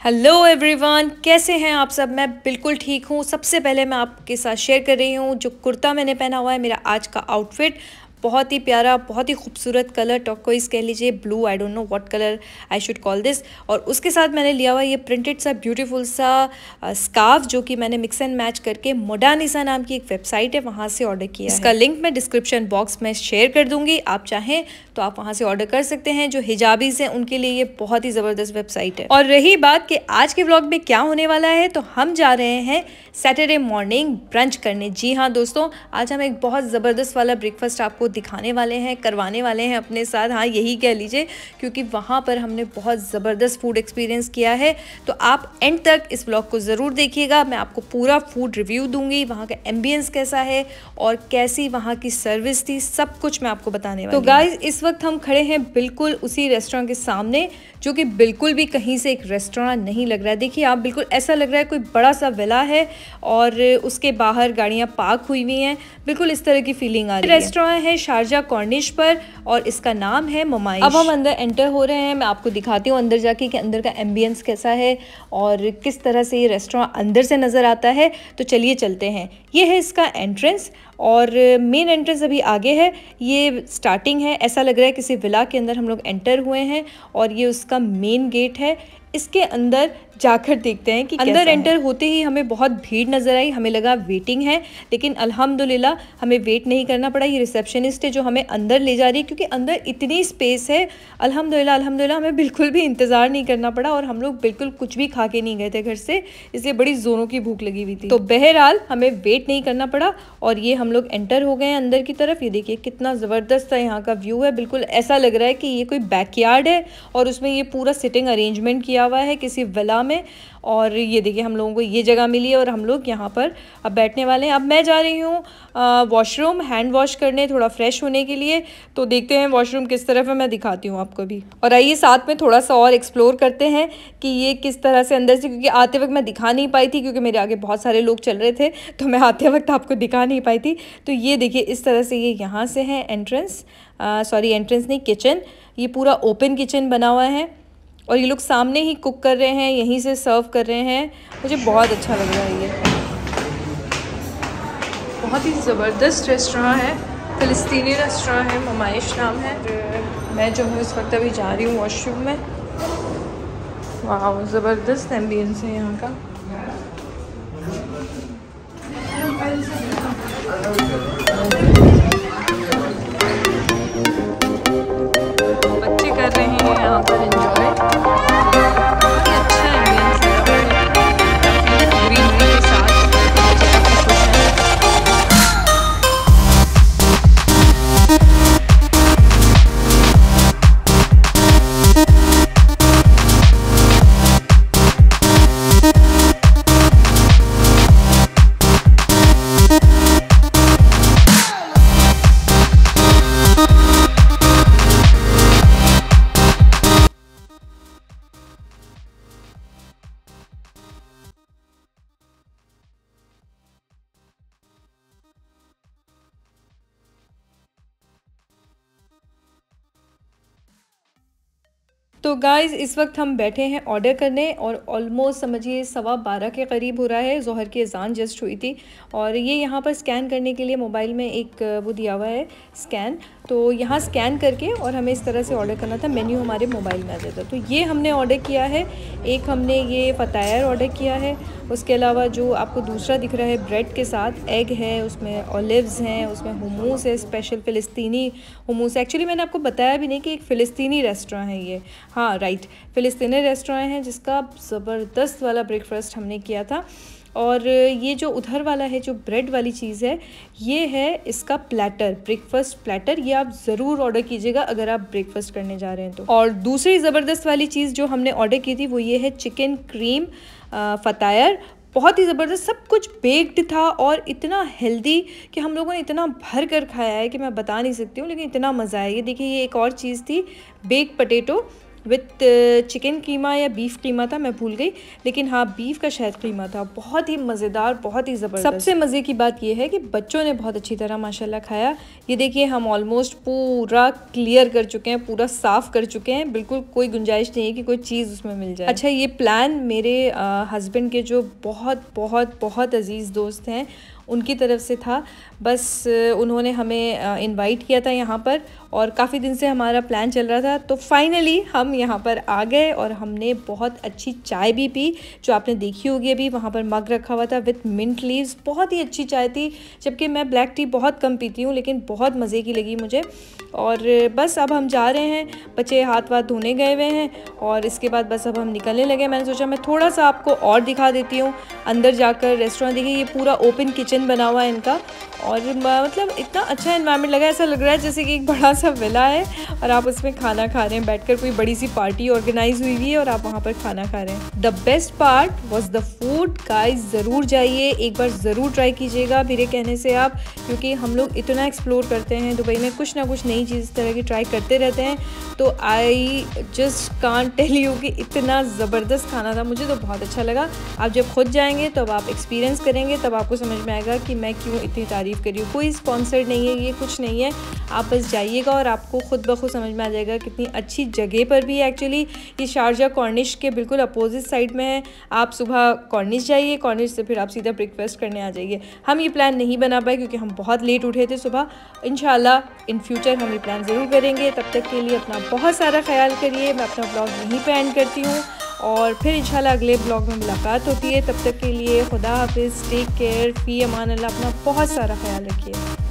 Hello everyone, कैसे हैं आप सब। मैं बिल्कुल ठीक हूँ। सबसे पहले मैं आपके साथ शेयर कर रही हूँ जो कुर्ता मैंने पहना हुआ है, मेरा आज का आउटफिट। बहुत ही प्यारा, बहुत ही खूबसूरत कलर, टर्कोइज कह लीजिए, blue, I don't know what colour I should call this. और उसके साथ मैंने लिया हुआ ये प्रिंटेड सा ब्यूटीफुल सा स्कार्फ जो कि मैंने मिक्स एंड मैच करके मोडानिसा नाम की एक वेबसाइट है वहाँ से ऑर्डर किया है। इसका लिंक मैं डिस्क्रिप्शन बॉक्स में शेयर कर दूंगी, आप चाहें तो आप वहाँ से ऑर्डर कर सकते हैं। जो हिजाबीज हैं उनके लिए ये बहुत ही ज़बरदस्त वेबसाइट है। और रही बात कि आज के व्लॉग में क्या होने वाला है, तो हम जा रहे हैं सैटरडे मॉर्निंग ब्रंच करने। जी हाँ दोस्तों, आज हम एक बहुत ज़बरदस्त वाला ब्रेकफास्ट आपको दिखाने वाले हैं, करवाने वाले हैं अपने साथ। हाँ, यही कह लीजिए, क्योंकि वहाँ पर हमने बहुत ज़बरदस्त फूड एक्सपीरियंस किया है। तो आप एंड तक इस व्लॉग को ज़रूर देखिएगा। मैं आपको पूरा फूड रिव्यू दूंगी, वहाँ का एम्बियंस कैसा है और कैसी वहाँ की सर्विस थी, सब कुछ मैं आपको बताने वाली हूँ। तो गाइज, इस वक्त हम खड़े हैं बिल्कुल उसी रेस्टोरेंट के सामने, जो कि बिल्कुल भी कहीं से एक रेस्टोरेंट नहीं लग रहा है। देखिए आप, बिल्कुल ऐसा लग रहा है कोई बड़ा सा विला है और उसके बाहर गाड़ियाँ पार्क हुई हुई हैं, बिल्कुल इस तरह की फीलिंग आ रही है। रेस्टोरेंट है शारजा कॉर्निश पर और इसका नाम है ममाइश। अब हम अंदर एंटर हो रहे हैं। मैं आपको दिखाती हूँ अंदर जाके कि अंदर का एम्बियंस कैसा है और किस तरह से ये रेस्टोरेंट अंदर से नज़र आता है। तो चलिए चलते हैं। ये है इसका एंट्रेंस और मेन एंट्रेंस अभी आगे है, ये स्टार्टिंग है। ऐसा लग रहा है किसी विला के अंदर हम लोग एंटर हुए हैं और ये उसका मेन गेट है। इसके अंदर जाकर देखते हैं कि अंदर एंटर होते ही हमें बहुत भीड़ नज़र आई। हमें लगा वेटिंग है, लेकिन अल्हम्दुलिल्लाह हमें वेट नहीं करना पड़ा। ये रिसेप्शनिस्ट है जो हमें अंदर ले जा रही है, क्योंकि अंदर इतनी स्पेस है। अल्हम्दुलिल्लाह हमें बिल्कुल भी इंतज़ार नहीं करना पड़ा और हम लोग बिल्कुल कुछ भी खा के नहीं गए थे घर से, इसलिए बड़ी ज़ोरों की भूख लगी हुई थी। तो बहरहाल हमें वेट नहीं करना पड़ा और ये हम लोग एंटर हो गए हैं अंदर की तरफ। ये देखिए कितना ज़बरदस्त सा यहाँ का व्यू है। बिल्कुल ऐसा लग रहा है कि ये कोई बैकयार्ड है और उसमें ये पूरा सिटिंग अरेंजमेंट किया हुआ है किसी विला में। और ये देखिए हम लोगों को ये जगह मिली है और हम लोग यहाँ पर अब बैठने वाले हैं। अब मैं जा रही हूँ वॉशरूम हैंड वॉश करने, थोड़ा फ्रेश होने के लिए। तो देखते हैं वॉशरूम किस तरफ है, मैं दिखाती हूँ आपको भी। और आइए साथ में थोड़ा सा और एक्सप्लोर करते हैं कि ये किस तरह से अंदर से, क्योंकि आते वक्त मैं दिखा नहीं पाई थी क्योंकि मेरे आगे बहुत सारे लोग चल रहे थे, तो मैं आते वक्त आपको दिखा नहीं पाई थी। तो ये देखिए इस तरह से ये यहाँ से है एंट्रेंस, सॉरी एंट्रेंस नहीं, किचन। ये पूरा ओपन किचन बना हुआ है और ये लोग सामने ही कुक कर रहे हैं, यहीं से सर्व कर रहे हैं। मुझे बहुत अच्छा लग रहा है। ये बहुत ही ज़बरदस्त रेस्टोरेंट है, फ़िलिस्तीनी रेस्टोरेंट है, ममाइश नाम है। मैं जो हूँ इस वक्त अभी जा रही हूँ वॉशरूम में। वाह, ज़बरदस्त एम्बियंस है यहाँ का। बच्चे कर रहे हैं यहाँ पर एंजॉय। तो गाइज़, इस वक्त हम बैठे हैं ऑर्डर करने और ऑलमोस्ट समझिए 12:15 के करीब हो रहा है। ज़ोहर की अज़ान जस्ट हुई थी और ये यहाँ पर स्कैन करने के लिए मोबाइल में एक वो दिया हुआ है स्कैन, तो यहाँ स्कैन करके और हमें इस तरह से ऑर्डर करना था। मेन्यू हमारे मोबाइल में आ जाता। तो ये हमने ऑर्डर किया है। एक हमने ये फ़तायर ऑर्डर किया है, उसके अलावा जो आपको दूसरा दिख रहा है ब्रेड के साथ एग है, उसमें ऑलिव्स हैं, उसमें हुमूस है, स्पेशल फ़िलिस्तीनी हुमूस। एक्चुअली मैंने आपको बताया भी नहीं कि एक फ़िलिस्तीनी रेस्टोरेंट है ये। हाँ राइट, फ़िलिस्तीनी रेस्टोरेंट है जिसका ज़बरदस्त वाला ब्रेकफास्ट हमने किया था। और ये जो उधर वाला है, जो ब्रेड वाली चीज़ है, ये है इसका प्लेटर, ब्रेकफास्ट प्लेटर। ये आप ज़रूर ऑर्डर कीजिएगा अगर आप ब्रेकफास्ट करने जा रहे हैं तो। और दूसरी ज़बरदस्त वाली चीज़ जो हमने ऑर्डर की थी वो ये है चिकन क्रीम फ़तायर। बहुत ही ज़बरदस्त, सब कुछ बेक्ड था और इतना हेल्दी कि हम लोगों ने इतना भर कर खाया है कि मैं बता नहीं सकती हूँ, लेकिन इतना मज़ा आया। ये देखिए, ये एक और चीज़ थी bake potato with chicken keema या बीफ कीमा था, मैं भूल गई, लेकिन हाँ बीफ का शायद कीमा था। बहुत ही मज़ेदार, बहुत ही ज़बरदस्त। सबसे मज़े की बात यह है कि बच्चों ने बहुत अच्छी तरह माशाल्लाह खाया। ये देखिए हम ऑलमोस्ट पूरा क्लियर कर चुके हैं, पूरा साफ़ कर चुके हैं, बिल्कुल कोई गुंजाइश नहीं है कि कोई चीज़ उसमें मिल जाए। अच्छा, ये प्लान मेरे हस्बैंड के जो बहुत बहुत बहुत अज़ीज़ दोस्त हैं उनकी तरफ से था। बस उन्होंने हमें इनवाइट किया था यहाँ पर, और काफ़ी दिन से हमारा प्लान चल रहा था, तो फाइनली हम यहाँ पर आ गए और हमने बहुत अच्छी चाय भी पी, जो आपने देखी होगी अभी वहाँ पर मग रखा हुआ था विथ मिंट लीव्स। बहुत ही अच्छी चाय थी, जबकि मैं ब्लैक टी बहुत कम पीती हूँ, लेकिन बहुत मज़े की लगी मुझे। और बस अब हम जा रहे हैं, बच्चे हाथ वाथ धोने गए हुए हैं और इसके बाद बस अब हम निकलने लगे। मैंने सोचा मैं थोड़ा सा आपको और दिखा देती हूँ अंदर जाकर रेस्टोरेंट। देखिए ये पूरा ओपन किचन बना हुआ है इनका, और मतलब इतना अच्छा एनवायरनमेंट लगा, ऐसा लग रहा है जैसे कि एक बड़ा सा विला है और आप उसमें खाना खा रहे हैं बैठकर। कोई बड़ी सी पार्टी ऑर्गेनाइज हुई है और आप वहाँ पर खाना खा रहे हैं। The best part was the food. Guys ज़रूर जाइए, एक बार ज़रूर ट्राई कीजिएगा मेरे कहने से आप, क्योंकि हम लोग इतना एक्सप्लोर करते हैं दुबई में, कुछ ना कुछ नई चीज़ इस तरह की ट्राई करते रहते हैं। तो I just can't tell you कि इतना ज़बरदस्त खाना था, मुझे तो बहुत अच्छा लगा। आप जब खुद जाएंगे तब आप एक्सपीरियंस करेंगे, तब आपको समझ में आएगा कि मैं क्यों इतनी तारीफ़ कर रही हूँ। कोई स्पॉन्सर्ड नहीं है, ये कुछ नहीं है, आप बस जाइएगा और आपको खुद ब खुद समझ में आ जाएगा कितनी अच्छी जगह पर भी है। एक्चुअली ये शारजा कॉर्निश के बिल्कुल अपोजिट साइड में है। आप सुबह कॉर्निश जाइए, कॉर्निश से फिर आप सीधा ब्रेकफास्ट करने आ जाइए। हम ये प्लान नहीं बना पाए क्योंकि हम बहुत लेट उठे थे सुबह। इंशाल्लाह इन फ्यूचर हम ये प्लान ज़रूर करेंगे। तब तक के लिए अपना बहुत सारा ख्याल करिए। मैं अपना ब्लॉग यहीं पे एंड करती हूँ और फिर इंशाल्लाह अगले ब्लॉग में मुलाकात होती है। तब तक के लिए खुदा हाफिज़, टेक केयर, फ़ी अमान अल्लाह, अपना बहुत सारा ख्याल रखिए।